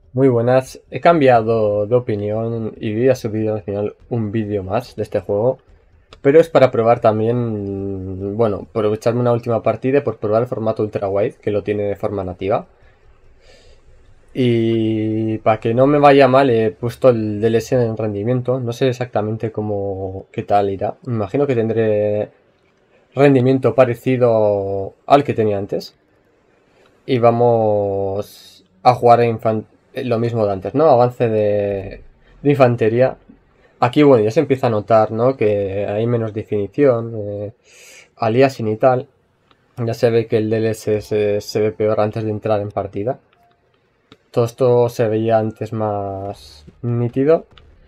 Muy buenas, he cambiado de opinión y voy a subir al final un vídeo más de este juego, pero es para probar también, bueno, aprovecharme una última partida por probar el formato ultra wide, que lo tiene de forma nativa. Y para que no me vaya mal he puesto el DLS en rendimiento, no sé exactamente qué tal irá. Me imagino que tendré rendimiento parecido al que tenía antes. Y vamos a jugar lo mismo de antes, ¿no? Avance de infantería. Aquí, bueno, ya se empieza a notar, ¿no? Que hay menos definición, aliasing y tal. Ya se ve que el DLS se ve peor antes de entrar en partida. Todo esto se veía antes más nítido.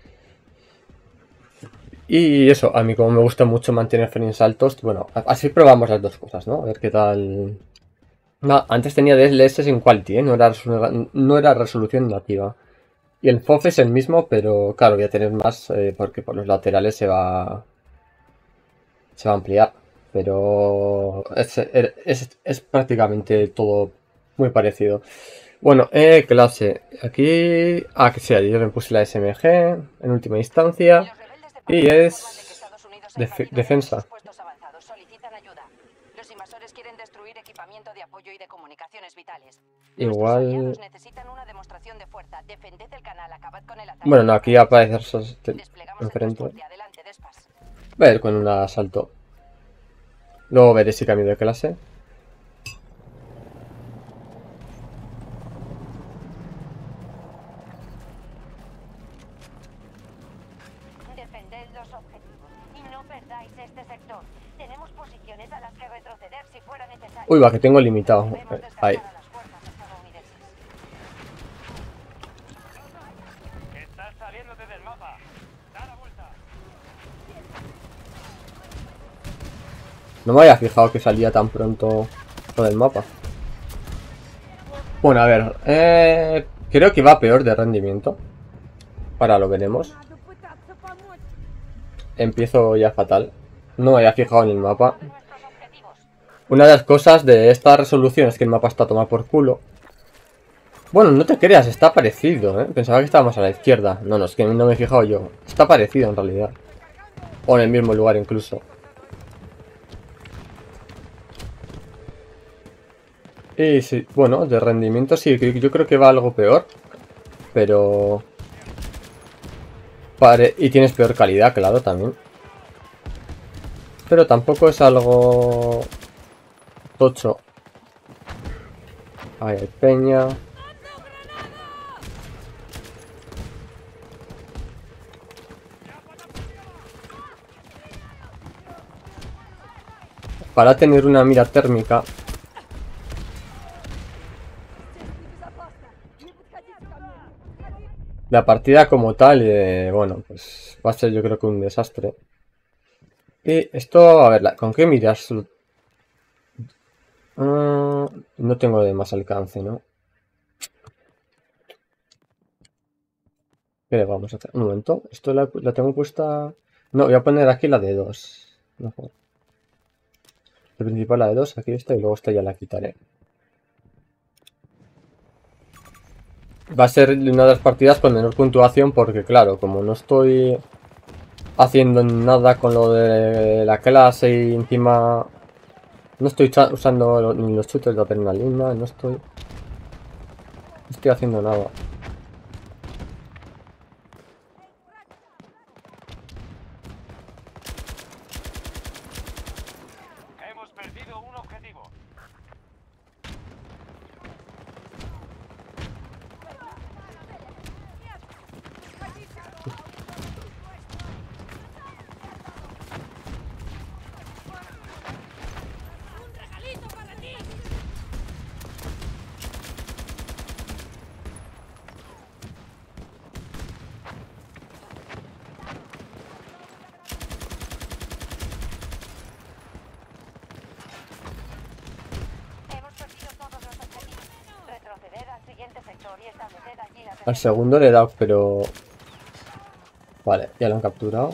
Y eso, a mí como me gusta mucho mantener frames altos, bueno, así probamos las dos cosas, ¿no? A ver qué tal. No, antes tenía DLS en Quality, ¿eh? No era resolución nativa. Y el FOV es el mismo, pero claro, voy a tener más porque por los laterales se va a ampliar. Pero es prácticamente todo muy parecido. Bueno, clase. Aquí... Ah, que sea, yo me puse la SMG en última instancia. Los rebeldes de Y Palacio informan de que es... Estados Unidos ha invadido todos defensa. sus puestos avanzados. Solicitan ayuda. Los invasores quieren destruir equipamiento de apoyo y de comunicaciones vitales. Nuestros Igual... aliados necesitan una demostración de fuerza. Defended el canal, acabad con el ataque Bueno, no, y aquí dejarnos en aparece paz. Desplegamos el enfrente. transporte. Adelante, despas. Ver con un asalto. Luego veré si cambio de clase. Defended los objetivos y no perdáis este sector. Tenemos posiciones a las que retroceder si fuera necesario. Uy, va, que tengo limitado. Debemos Ahí. desgastar a las fuerzas estadounidenses. Estás saliéndote del mapa. Da la vuelta. No me había fijado que salía tan pronto lo del mapa. Bueno, a ver. Creo que va peor de rendimiento. Ahora lo veremos. Empiezo ya fatal. No me había fijado en el mapa. Todos nuestros objetivos. Una de las cosas de esta resolución es que el mapa está tomado por culo. Bueno, no te creas, está parecido, ¿eh? Pensaba que estaba más a la izquierda. No, no, es que no me he fijado yo. Está parecido en realidad. O en el mismo lugar incluso. Y sí, bueno, de rendimiento sí, yo creo que va algo peor. Pero... y tienes peor calidad, claro, también. Pero tampoco es algo... tocho. Ahí hay peña. Para tener una mira térmica. La partida como tal, bueno, pues va a ser yo creo que un desastre. Y esto, a ver, ¿con qué miras? No tengo de más alcance, ¿no? ¿Qué le vamos a hacer? Un momento, esto la tengo puesta... No, voy a poner aquí la de 2. Mejor. La principal la de 2, aquí esta y luego esta ya la quitaré. Va a ser una de las partidas con menor puntuación porque claro, como no estoy haciendo nada con lo de la clase y encima no estoy usando ni los shooters de adrenalina, no estoy haciendo nada. Hemos perdido un objetivo. Hemos perdido todos los objetivos. Retroceder al siguiente sector y establecer allí la Al defensa. segundo le he dado, pero... Vale, ya lo han capturado.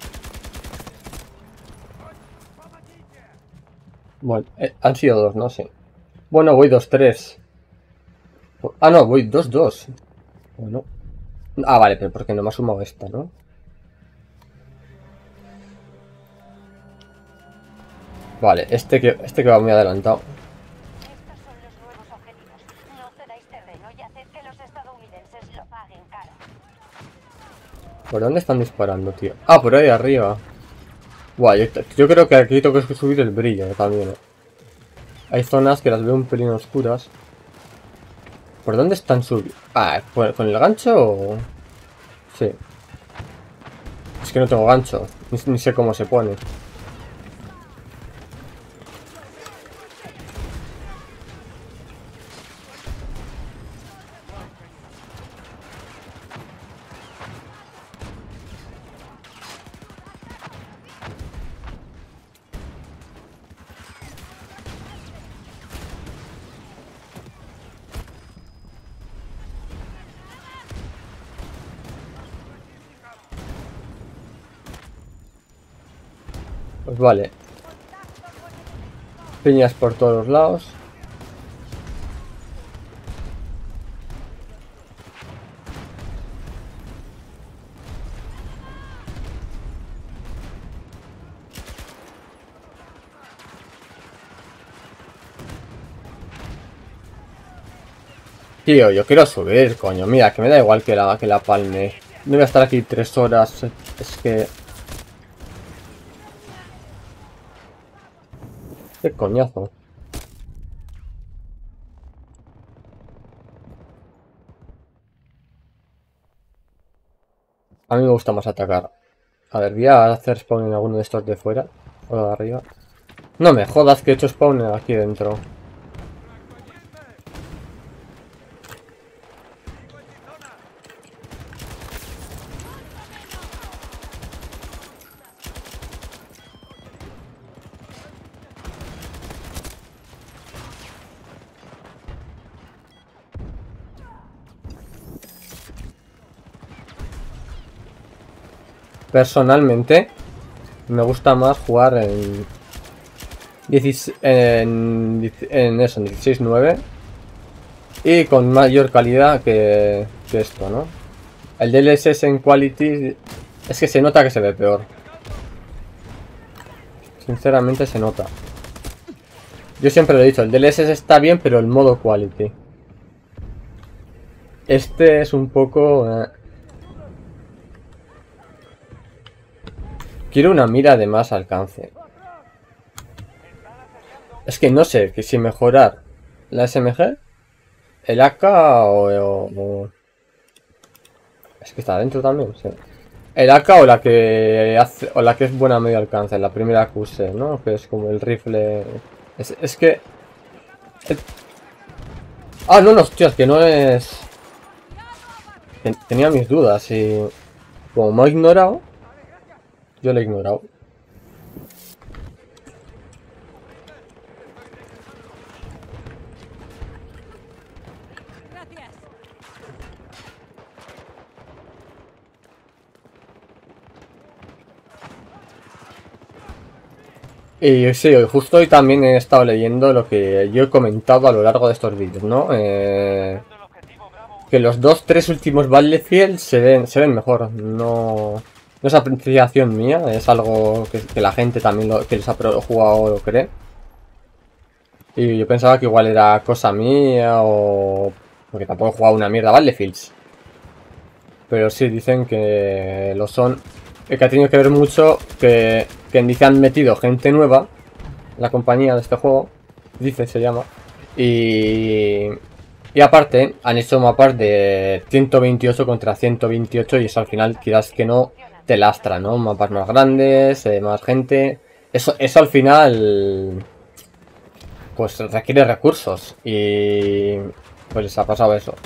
Bueno, han sido dos, no sé. Bueno, voy 2-3. Ah, no, voy 2-2. Bueno. Ah, vale, pero porque no me ha sumado esta, ¿no? Vale, este que va muy adelantado. Estos son los nuevos objetivos. No cedáis terreno y haced que los estadounidenses lo paguen caro. ¿Por dónde están disparando, tío? Ah, por ahí arriba. Buah, yo creo que aquí tengo que subir el brillo también. Hay zonas que las veo un pelín oscuras. ¿Por dónde están subiendo? Ah, ¿con el gancho o...? Sí. Es que no tengo gancho. Ni sé cómo se pone. Pues vale. Piñas por todos los lados. Tío, yo quiero subir, coño. Mira, que me da igual que la palme. No voy a estar aquí 3 horas. Es que... Qué coñazo. A mí me gusta más atacar. A ver, voy a hacer spawn en alguno de estos de fuera. O de arriba. No me jodas que he hecho spawn aquí dentro. Personalmente, me gusta más jugar en 16:9 y con mayor calidad que esto, ¿no? El DLSS en Quality es que se nota que se ve peor. Sinceramente se nota. Yo siempre lo he dicho, el DLSS está bien, pero el modo Quality. Este es un poco... Quiero una mira de más alcance. Es que no sé que si mejorar la SMG, el AK o... Es que está adentro también, sí. El AK o la que hace, o la que es buena a medio alcance, la primera que usé, ¿no? Que es como el rifle. Es que... Ah, no, hostias, que no es... Tenía mis dudas y... Como me ha ignorado, yo lo he ignorado. Y sí, justo hoy también he estado leyendo lo que yo he comentado a lo largo de estos vídeos, ¿no? Que los 2-3 últimos Battlefield se ven mejor. No es apreciación mía, es algo que la gente también que les ha jugado lo cree. Y yo pensaba que igual era cosa mía o... Porque tampoco he jugado una mierda Battlefields. Pero sí, dicen que lo son. Que ha tenido que ver mucho que dice han metido gente nueva en la compañía de este juego. Dice, se llama. Y aparte, han hecho mapas de 128 contra 128 y eso al final, quieras que no, te lastra, ¿no? Mapas más grandes, más gente. Eso al final, pues requiere recursos y pues les ha pasado eso.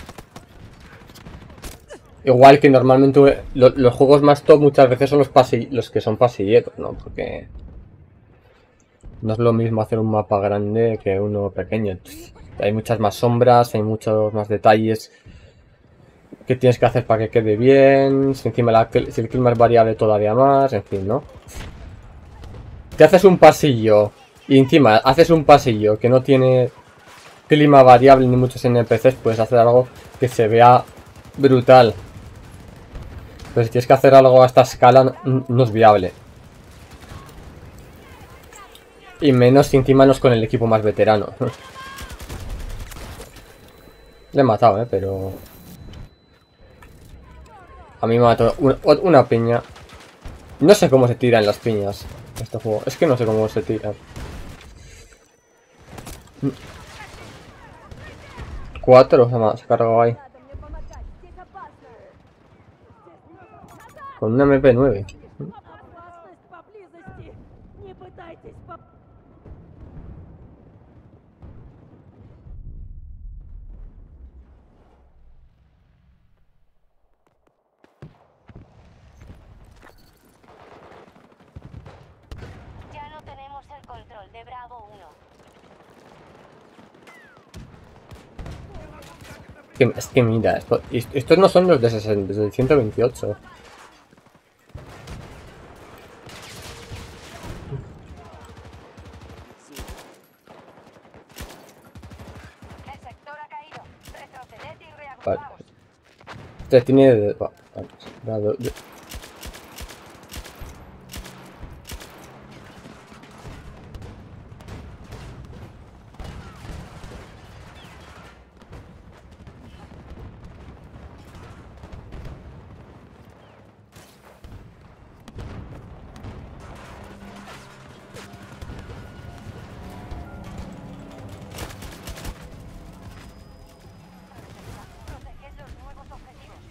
Igual que normalmente los juegos más top muchas veces son los que son pasilleros, ¿no? Porque no es lo mismo hacer un mapa grande que uno pequeño. Hay muchas más sombras, hay muchos más detalles que tienes que hacer para que quede bien. Si encima si el clima es variable todavía más, en fin, ¿no? Te haces un pasillo y encima haces un pasillo que no tiene clima variable ni muchos NPCs, puedes hacer algo que se vea brutal. Pero si tienes que hacer algo a esta escala, no es viable. Y menos si encima no es con el equipo más veterano. Le he matado, pero... A mí me mató una piña. No sé cómo se tiran las piñas en este juego. Es que no sé cómo se tiran. 4, se ha cargado ahí. Con una MP9. Ya no tenemos el control de Bravo 1. Es que mira, estos no son los de 60, desde el 128. El sector ha caído. Retroceded y Vale. reagrupaos. Este tiene... Vale. Proteged los nuevos objetivos.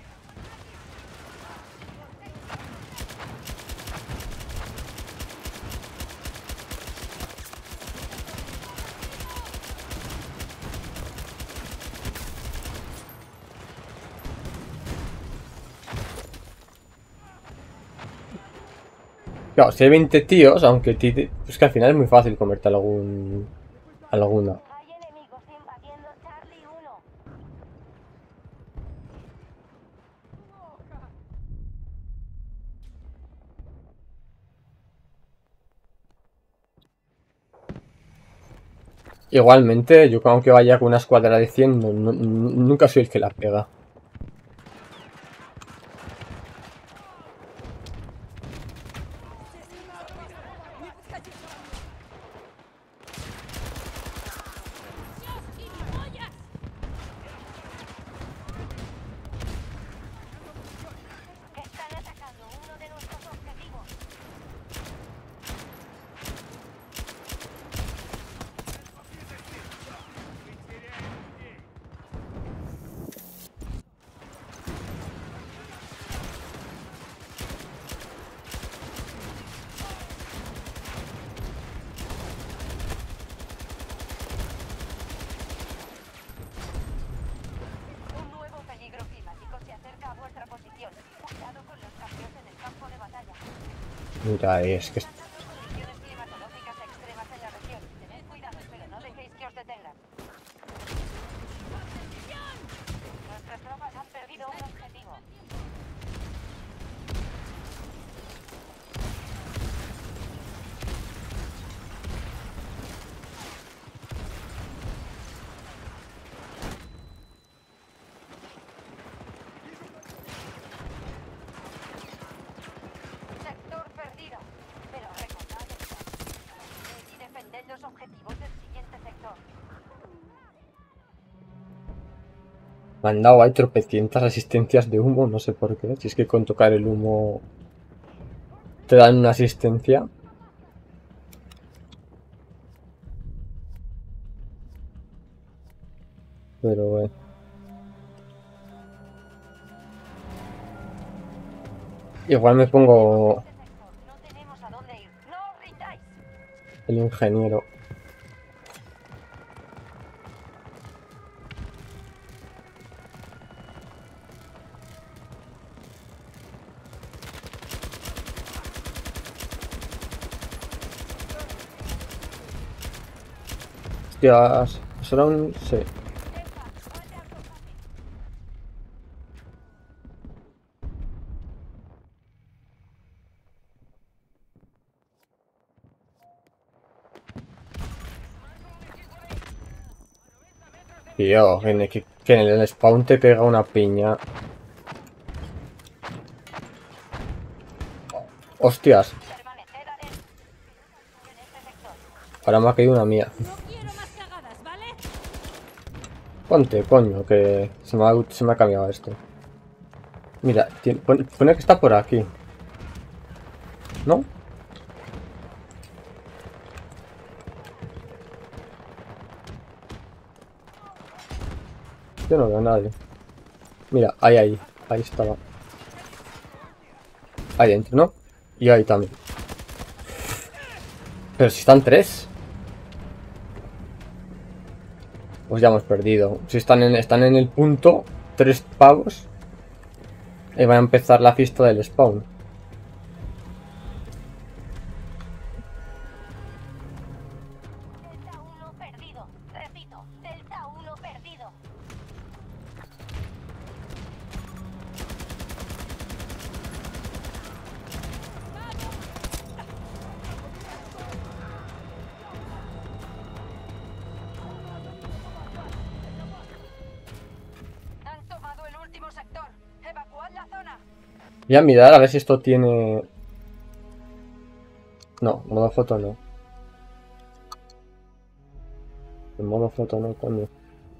Claro, si hay 20 tíos, aunque es que al final es muy fácil comerte alguna. Hay enemigos invadiendo Charlie 1. Igualmente, yo aunque vaya con una escuadra de 100, nunca soy el que la pega. Están atacando uno de nuestros objetivos. Un nuevo peligro climático se acerca a vuestra posición. Cuidado con los cambios en el campo de batalla. Mira, es que... Condiciones climatológicas extremas en la región. Tened cuidado, pero no dejéis que os detengan. Nuestras tropas han perdido un objetivo. Sector perdido. Pero recordad y defended los objetivos del siguiente sector. Me han dado ahí tropecientas asistencias de humo, no sé por qué. Si es que con tocar el humo te dan una asistencia. Pero bueno. Igual me pongo Este sector, no tenemos a dónde ir. ¡No os rindáis! el ingeniero. Hostias, eso era un... Sí. Tío, que en el spawn te pega una piña. Hostias, Permanecer adentro. En este sector. ahora me ha caído una mía. No quiero más cagadas, ¿vale? Ponte, coño, que se me ha cambiado esto. Mira, pone que está por aquí. ¿No? Yo no veo a nadie. Mira, ahí estaba. Ahí dentro, ¿no? Y ahí también. Pero si están tres. Pues ya hemos perdido. Si están en el punto, tres pavos. Y va a empezar la fiesta del spawn. Delta 1 perdido. Repito, Delta 1 perdido. Han tomado el último sector. Evacuad la zona. Voy a mirar a ver si esto tiene... No, modo foto no. En modo foto no, coño.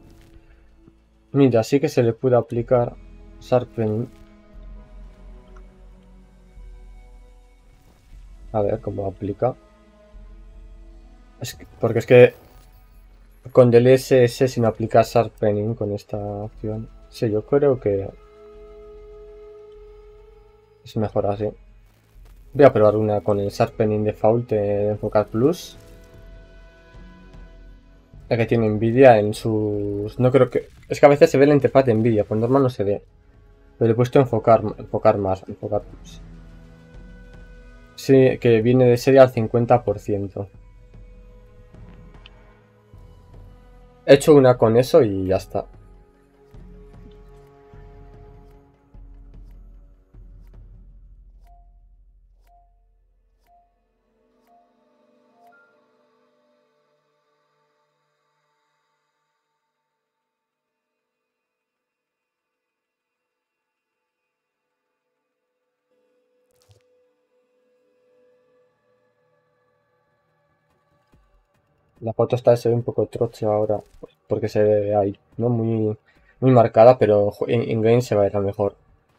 Mira, sí que se le puede aplicar Sharpening. A ver cómo aplica. Porque es que con DLSS si no aplica Sharpening con esta opción. Sí, yo creo que es mejor así. Voy a probar una con el Sharpening Default de Enfocar Plus. La que tiene Nvidia en sus... No creo que... Es que a veces se ve la interfaz de Nvidia, por normal no se ve. Pero le he puesto enfocar más, Enfocar Plus. Sí, que viene de serie al 50%. He hecho una con eso y ya está. La foto está se ve un poco troche ahora, porque se ve ahí, ¿no? Muy marcada, pero en game se va a ver mejor.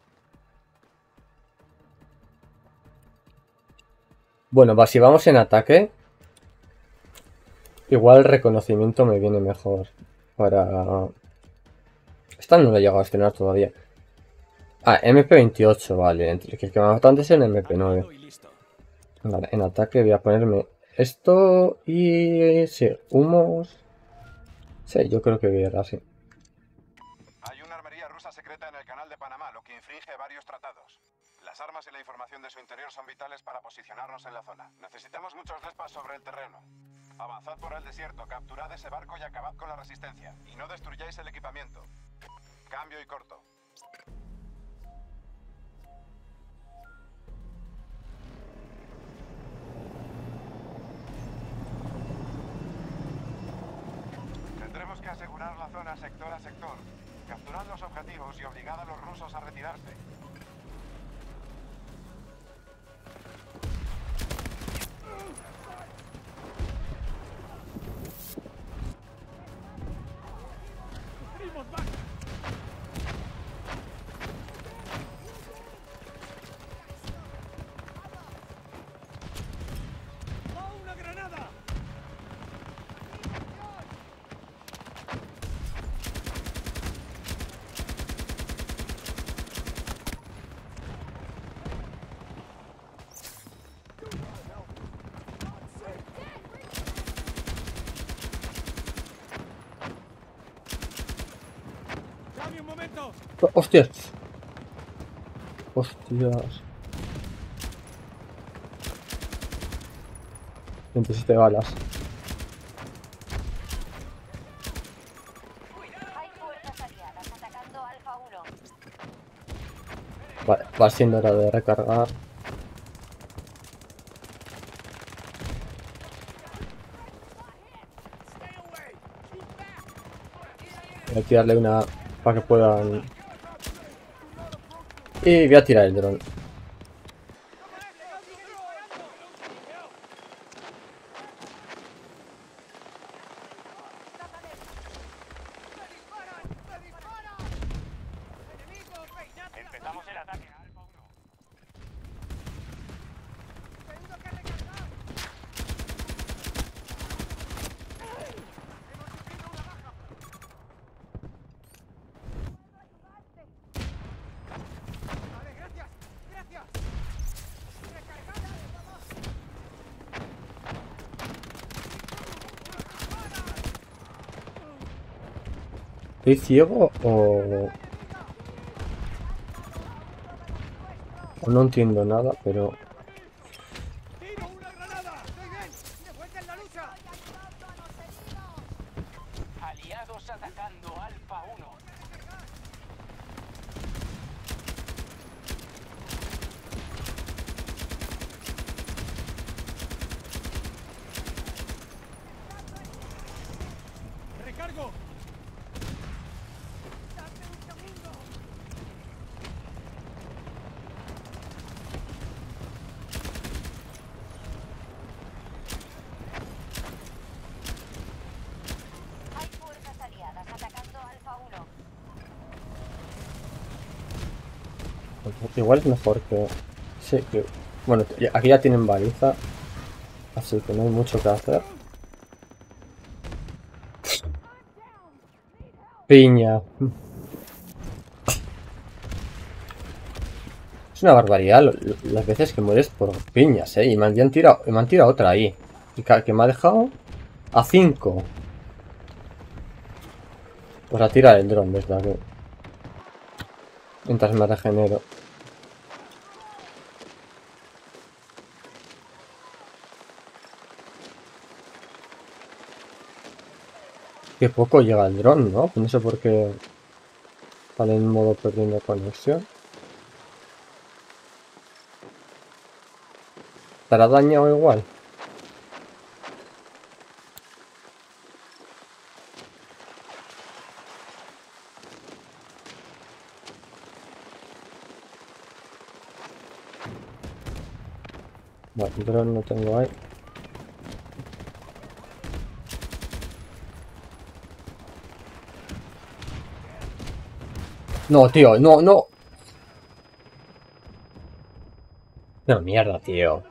Bueno, si vamos en ataque, igual el reconocimiento me viene mejor para... Esta no la he llegado a estrenar todavía. Ah, MP28, vale, entre que el que me ha matado antes es el MP9. Vale, en ataque voy a ponerme esto y... sí, humos... Sí, yo creo que voy a ir así. Hay una armería rusa secreta en el canal de Panamá, lo que infringe varios tratados. Las armas y la información de su interior son vitales para posicionarnos en la zona. Necesitamos muchos despas sobre el terreno. Avanzad por el desierto, capturad ese barco y acabad con la resistencia. Y no destruyáis el equipamiento. Cambio y corto. Tendremos que asegurar la zona sector a sector. Capturad los objetivos y obligad a los rusos a retirarse. ¡Hostias! ¡Hostias! 27 balas. Hay fuerzas aliadas atacando Alfa 1. Vale, va siendo hora de recargar. Voy a tirarle una para que puedan... Y voy a tirar el dron. Empezamos el ataque a Alfa 1. ¿Estoy ciego o no entiendo nada, pero... ¡Tiro una granada! ¡Estoy bien! ¡De vuelta en la lucha! Aliados atacando Alfa 1. ¡Recargo! Hay fuerzas aliadas atacando Alfa 1. Igual es mejor que... Sí, que... Bueno, aquí ya tienen baliza. Así que no hay mucho que hacer. Piña. Es una barbaridad las veces que mueres por piñas, ¿eh? Y me han tirado otra ahí. Y que me ha dejado a 5. Pues a tirar el dron desde aquí. Mientras me regenero. Qué poco llega el dron, ¿no? No sé por qué sale en modo perdiendo conexión. ¿Estará dañado igual? Bueno, el dron no tengo ahí. No, tío, no, no. No, mierda, tío.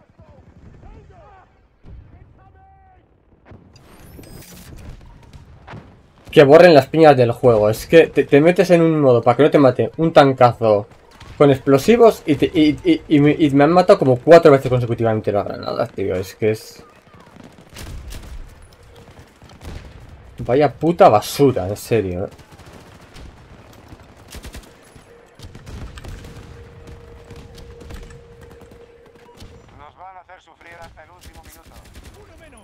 Que borren las piñas del juego. Es que te metes en un modo para que no te mate un tancazo con explosivos y me han matado como 4 veces consecutivamente las granadas, tío. Es que es... Vaya puta basura, en serio, ¿eh? Nos van a hacer sufrir hasta el último minuto. ¡Uno menos!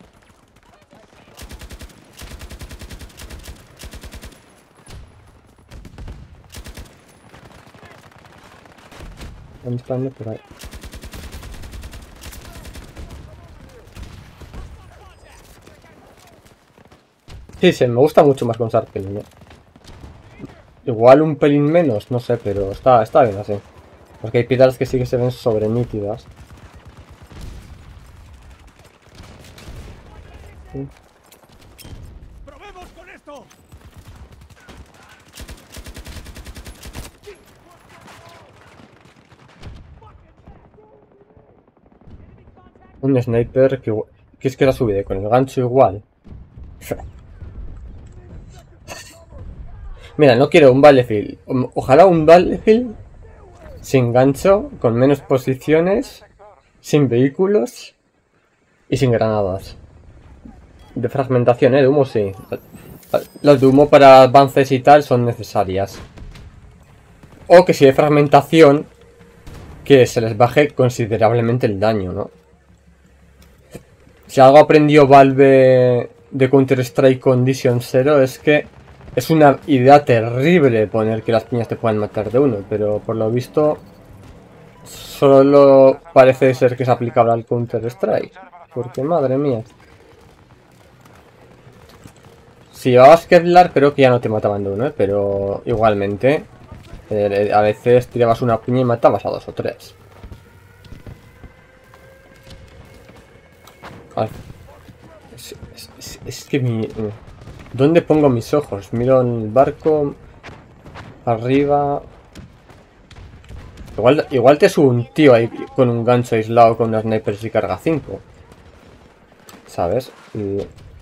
¿Dónde están? Por ahí. Sí, sí, me gusta mucho más con Sarpelin, ¿eh? Igual un pelín menos, no sé, pero está bien así. Porque hay piedras que sí que se ven sobre nítidas. Sí. ¡Probemos con esto! Un sniper que es que la subida con el gancho igual. Mira, no quiero un Battlefield. Ojalá un Battlefield sin gancho, con menos posiciones, sin vehículos y sin granadas. De fragmentación, de humo sí. Las de humo para avances y tal son necesarias. O que si hay fragmentación, que se les baje considerablemente el daño, ¿no? Si algo aprendió Valve de Counter-Strike Condition 0 es que es una idea terrible poner que las piñas te puedan matar de uno, pero por lo visto solo parece ser que es aplicable al Counter-Strike. Porque madre mía. Si llevabas Kevlar creo que ya no te mataban de uno, pero igualmente a veces tirabas una piña y matabas a 2 o 3. Es que ¿dónde pongo mis ojos? Miro en el barco, arriba, Igual te sube un tío ahí con un gancho aislado con unas snipers y carga 5. ¿Sabes? Y...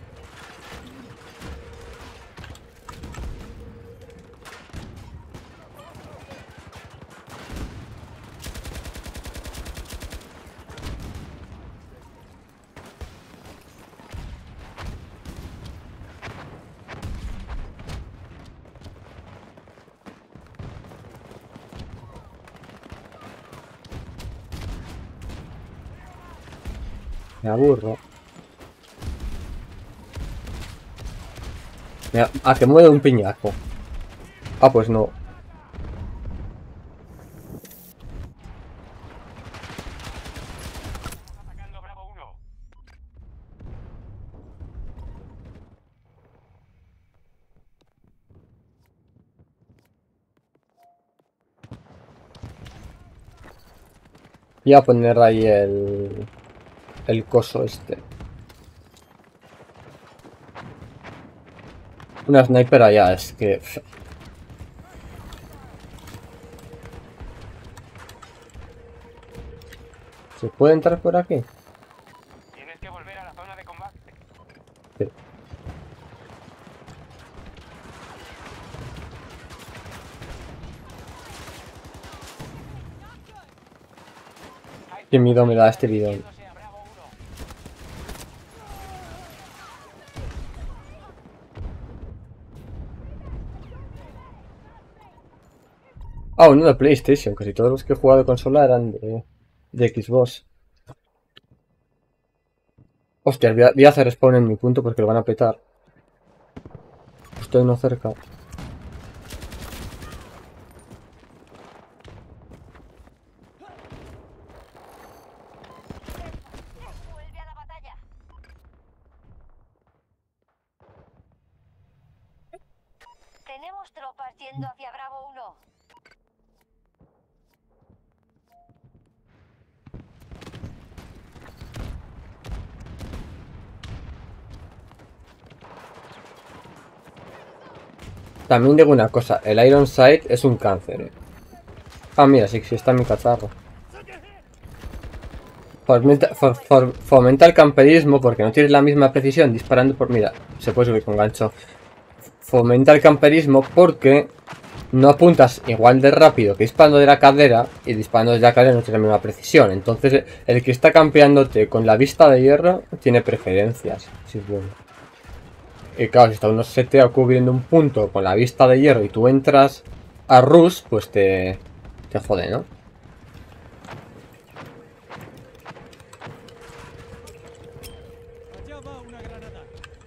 Me aburro. Que mueve un piñazo. Ah, pues no. Atacando Bravo 1. Voy a poner ahí el coso este. Una sniper allá, es que... ¿Se puede entrar por aquí? Tienes que volver a la zona de combate. Sí. Qué miedo me da este bidón. Dirigiéndose a Bravo 1. Ah, uno de PlayStation. Casi todos los que he jugado de consola eran de Xbox. Hostia, voy a hacer spawn en mi punto porque lo van a petar. Estoy uno cerca. Vuelve a la batalla. Tenemos tropas yendo hacia Bravo 1. También digo una cosa, el Iron Sight es un cáncer. Ah, mira, sí está en mi cacharro. Fomenta el camperismo porque no tienes la misma precisión disparando por... Mira, se puede subir con gancho. Fomenta el camperismo porque no apuntas igual de rápido que disparando de la cadera, y disparando desde la cadera no tienes la misma precisión. Entonces el que está campeándote con la vista de hierro tiene preferencias. Sí, bueno. Y claro, si está uno seteado cubriendo un punto con la vista de hierro y tú entras a rush, pues te jode, ¿no? Allá va una granada.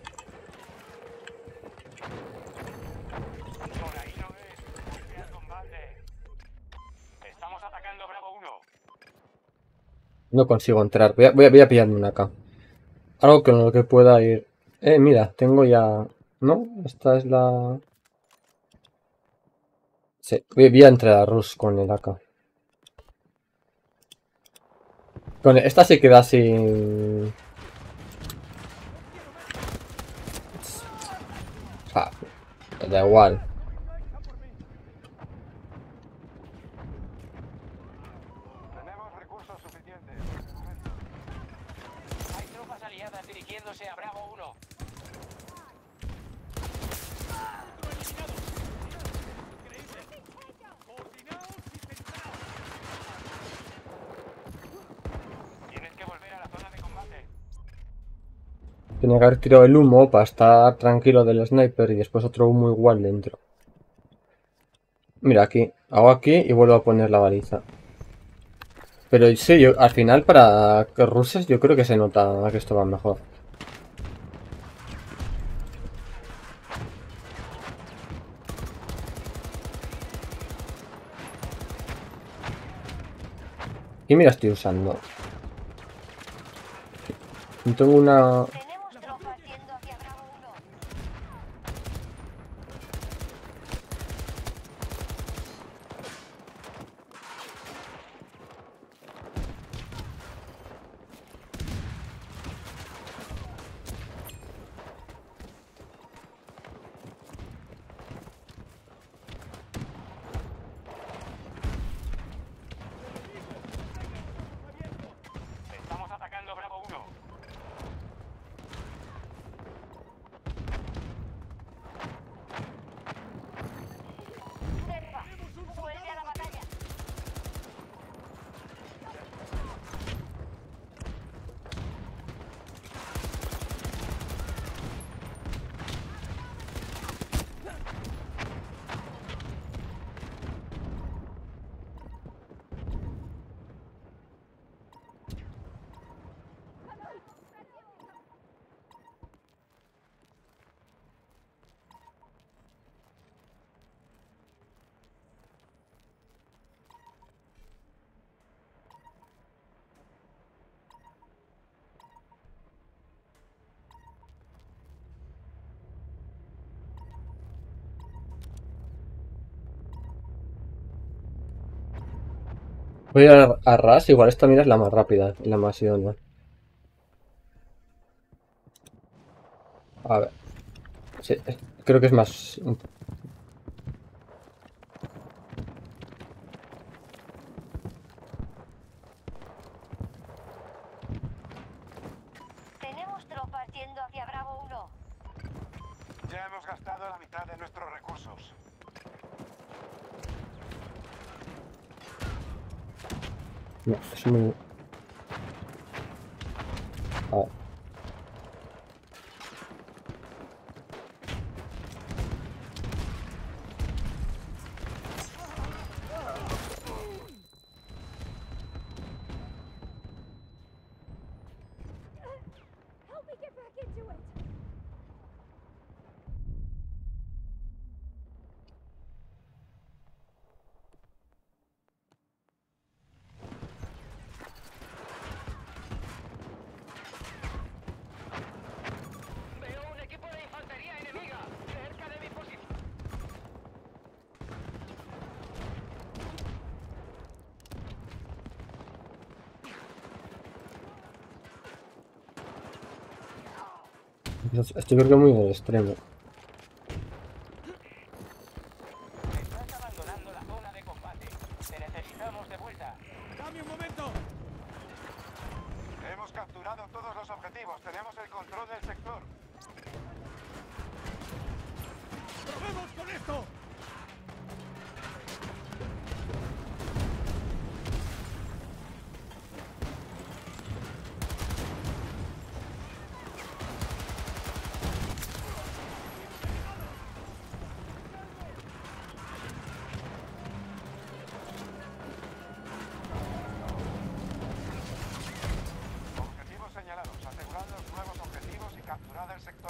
Por ahí no es. Vuelve al combate. Estamos atacando Bravo 1. No consigo entrar. Voy a pillarme una acá. Algo con lo que pueda ir. Mira, tengo ya... ¿No? Esta es la... Sí, voy a entrar a rush con el AK. Esta se queda sin... Ah, da igual. Tenemos recursos suficientes. Hay tropas aliadas dirigiéndose a Bravo 1. Coordinaos y centraos. Tienes que volver a la zona de combate. Tenía que haber tirado el humo para estar tranquilo del sniper y después otro humo igual dentro. Mira, aquí. Hago aquí y vuelvo a poner la baliza. Pero sí, al final para russes yo creo que se nota que esto va mejor. Y mira, estoy usando. Tengo una... Tenemos tropas yendo hacia Bravo 1. Voy a ir a ras, igual esta mira es la más rápida, la más idónea. A ver. Sí, creo que es más... Tenemos tropas yendo hacia Bravo 1. Ya hemos gastado la mitad de nuestros recursos. No, es muy... A ver. Help me get back into it. Veo un equipo de infantería enemiga cerca de mi posición. Estoy creo que muy en el extremo. Estás abandonando la zona de combate. Te necesitamos de vuelta. ¡Dame un momento! Hemos capturado todos los objetivos. Tenemos el control del sector. ¡Probemos con esto! Objetivos señalados. Asegurad los nuevos objetivos y capturad el sector.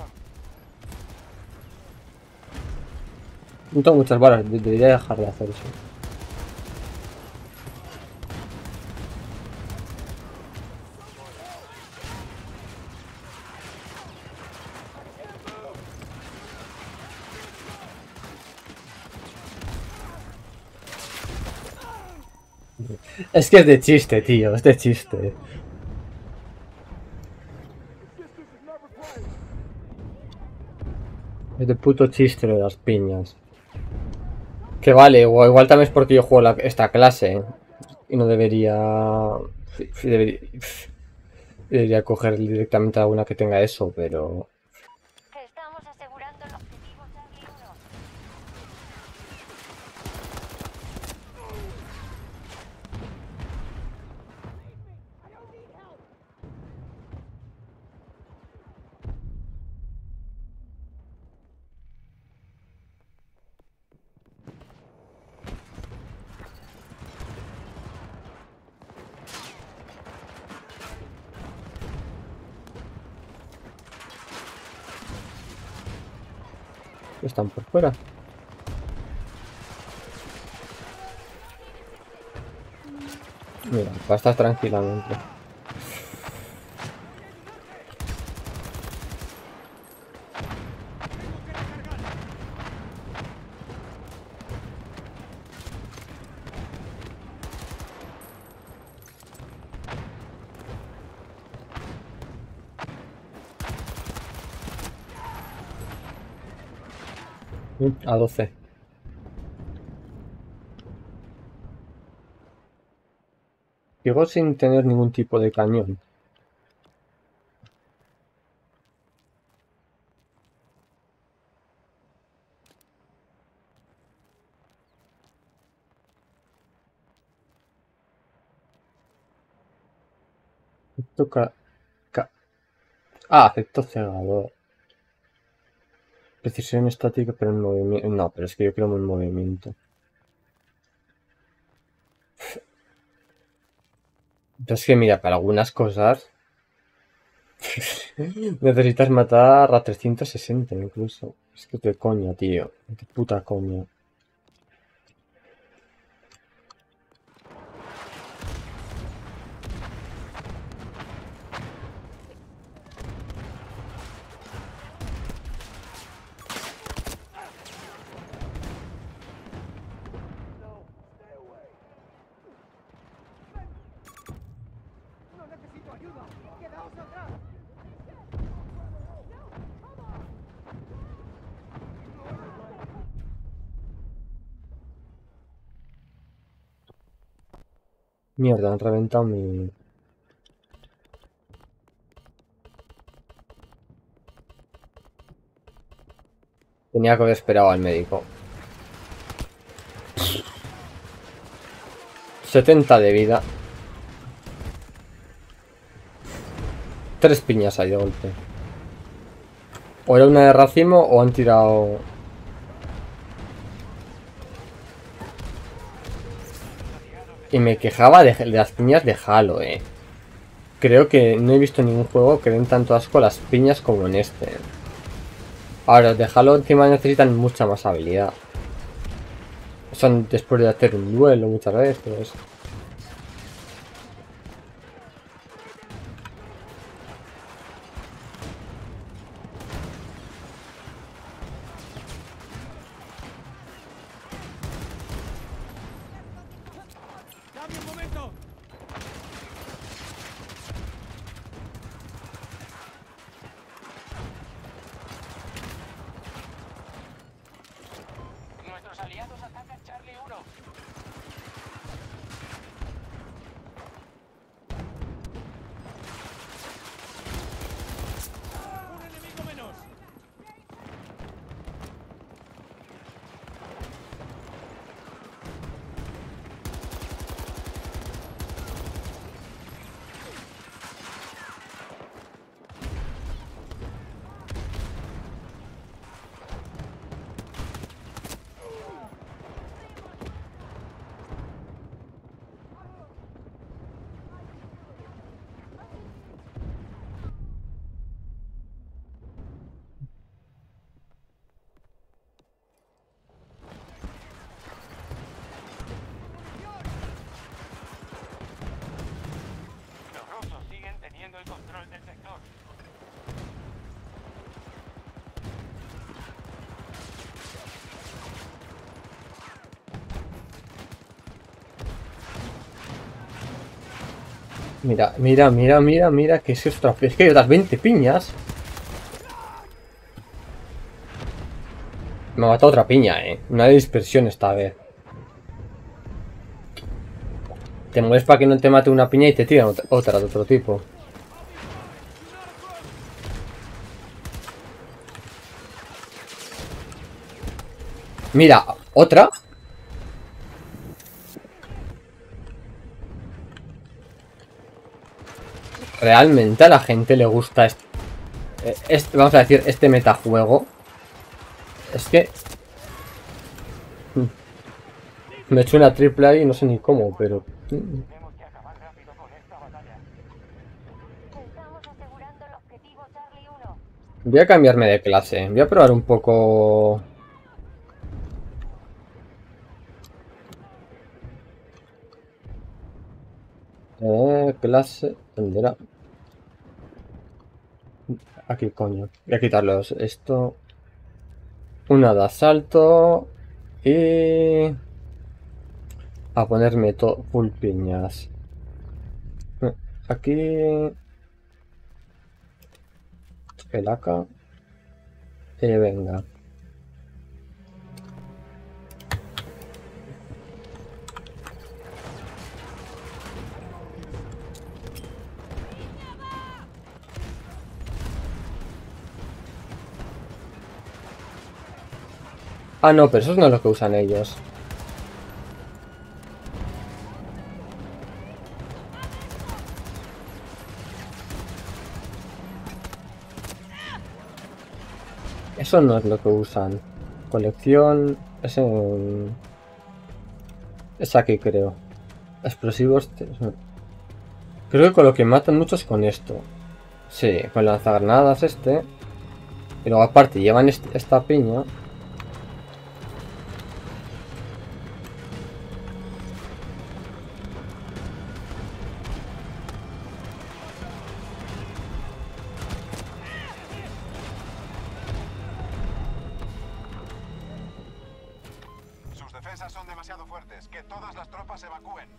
No tengo muchas balas, debería dejar de hacer eso. Es que es de chiste, tío, es de chiste. Es de puto chiste lo de las piñas. Que vale, o igual también es porque yo juego esta clase, ¿eh? Y no debería... Debería coger directamente alguna que tenga eso, pero... Estamos asegurando el objetivo Charlie 1. Están por fuera. Mira, va a estar tranquilamente. A 12. Sigo sin tener ningún tipo de cañón. Toca... efecto cegador. Precisión estática, pero en movimiento... No, pero es que yo quiero en movimiento. Es que mira, para algunas cosas... necesitas matar a 360 incluso. Es que de coña, tío. De puta coña. Mierda, han reventado mi... Tenía que haber esperado al médico. 70 de vida. 3 piñas ahí de golpe. O era una de racimo o han tirado... Y me quejaba de las piñas de Halo, Creo que no he visto ningún juego que den tanto asco las piñas como en este. Ahora, los de Halo encima necesitan mucha más habilidad. Son después de hacer un duelo muchas veces. ¡Cambio un momento! Nuestros aliados atacan Charlie 1. ¡Un enemigo menos! Los rusos siguen teniendo el control del sector. Mira, mira, mira, mira, mira, que es otra... Es que hay otras 20 piñas. Me ha matado otra piña, Una de dispersión esta vez. Te mueves para que no te mate una piña y te tiran otra de otro tipo. Mira, otra. Realmente a la gente le gusta vamos a decir, este metajuego. Es que... Me he hecho una triple ahí, no sé ni cómo, pero... Tenemos que acabar rápido con esta batalla. Estamos asegurando el objetivo Charlie 1. Voy a cambiarme de clase. Voy a probar un poco... clase... ¿Dónde era? Aquí, coño. Voy a quitarlos. Esto... Una de asalto... Y... A ponerme full piñas. Aquí... El AK. Venga. Ah, no, pero eso no es lo que usan ellos. Eso no es lo que usan. Colección... Es aquí, creo. Explosivos... Creo que con lo que matan muchos con esto. Sí, con lanzagranadas este. Y luego aparte llevan esta piña. Sus defensas son demasiado fuertes. Que todas las tropas evacúen.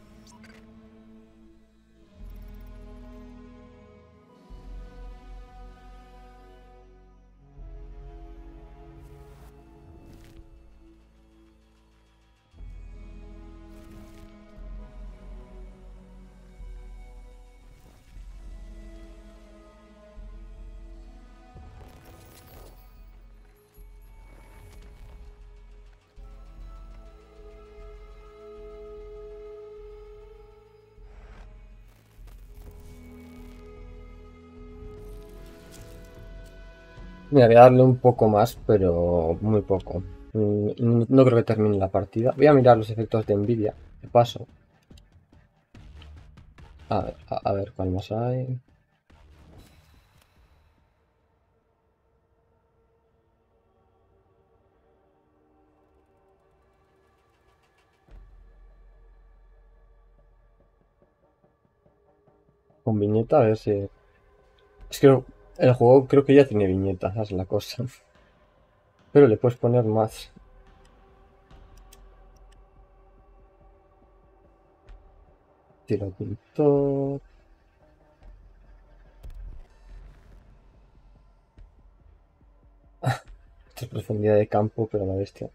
Mira, voy a darle un poco más, pero muy poco. No creo que termine la partida. Voy a mirar los efectos de Nvidia, de paso. A ver cuál más hay. Con viñeta, a ver si... Es que el juego creo que ya tiene viñeta, esa es la cosa. Pero le puedes poner más. Tiro pintor. Esto es profundidad de campo, pero la bestia.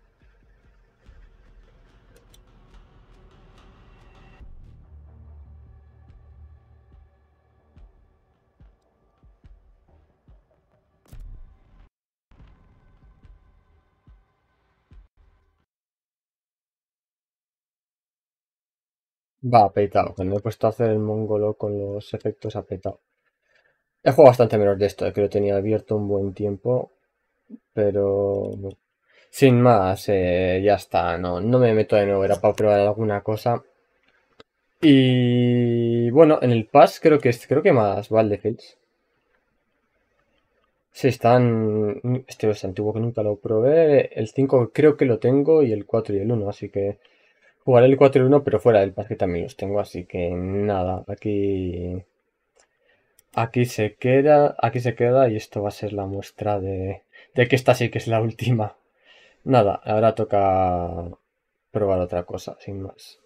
Va apretado. Cuando me he puesto a hacer el mongolo con los efectos apretado. He jugado bastante menos de esto, que lo tenía abierto un buen tiempo. Pero sin más, ya está. No me meto de nuevo, era para probar alguna cosa. Y bueno, en el Pass creo que más Battlefields. Sí, están. Este es antiguo que nunca lo probé. El 5 creo que lo tengo y el 4 y el 1, así que jugaré el 4 y el 1, pero fuera del Pass que también los tengo, así que nada, aquí se queda y esto va a ser la muestra de que esta sí que es la última. Nada, ahora toca probar otra cosa, sin más.